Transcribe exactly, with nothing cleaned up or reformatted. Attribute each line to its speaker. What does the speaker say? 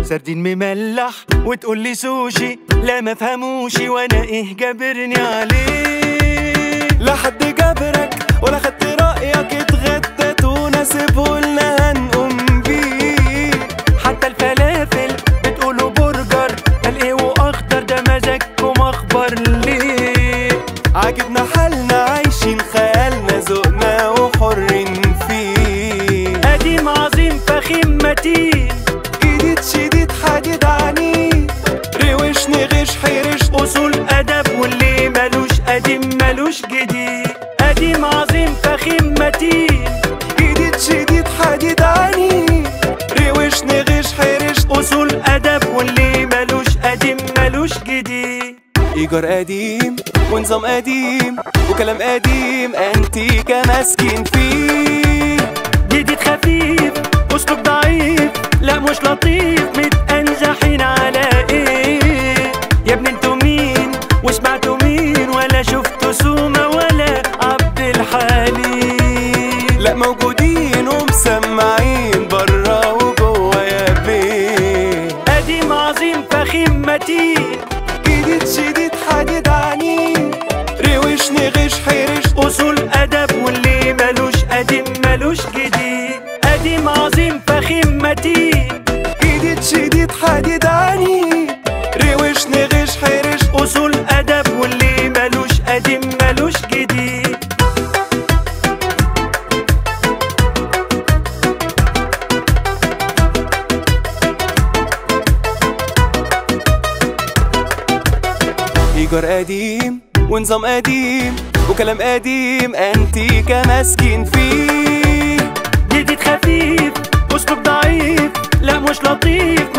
Speaker 1: سردين مملح وتقولي سوشي، لا ما فهموشي وانا ايه جابرني عليه.
Speaker 2: لا حد جابرك ولا خدت رأيك، اتغدت وناسبه لنا هنقوم بيه.
Speaker 1: حتى الفلافل بتقولوا برجر، قال ايه واخضر ده مزاجكم اخبر ليه؟
Speaker 2: عاجبنا حالنا عايشين خيالنا، ذوقنا وحرين فيه.
Speaker 1: قديم عظيم فخيم متين،
Speaker 2: جديد شديد حديد عنيد، روش نغش حرش
Speaker 1: اصول ادب واللي ملوش قديم ملوش جديد. قديم عظيم فخيم متين،
Speaker 2: جديد شديد حديد عنيد، روش نغش حرش
Speaker 1: اصول ادب واللي ملوش قديم ملوش جديد.
Speaker 2: ايجار قديم ونظام قديم وكلام قديم، انتيكا ماسكين فيه.
Speaker 1: جديد خفيف اسلوب ضعيف، لا مش لطيف، متأنزحين على ايه؟ يا ابني انتوا مين وسمعتوا مين؟ ولا شفتوا سومة ولا عبد الحليم؟
Speaker 2: لا موجودين ومسمعين برا وجوا يا بيه.
Speaker 1: قديم عظيم فخيم متين،
Speaker 2: جديد شديد حديد عنيد، روش نغش حرش
Speaker 1: اصول ادب واللي ملوش قديم ملوش جديد. قديم عظيم فخيم متين،
Speaker 2: جديد شديد حديد عنيد، روش نغش حرش
Speaker 1: اصول ادب واللي ملوش قديم ملوش جديد.
Speaker 2: ايجار قديم ونظام قديم وكلام قديم، انتيكا ماسكين فيه.
Speaker 1: جديد خفيف اسلوب ضعيف، لا مش لطيف،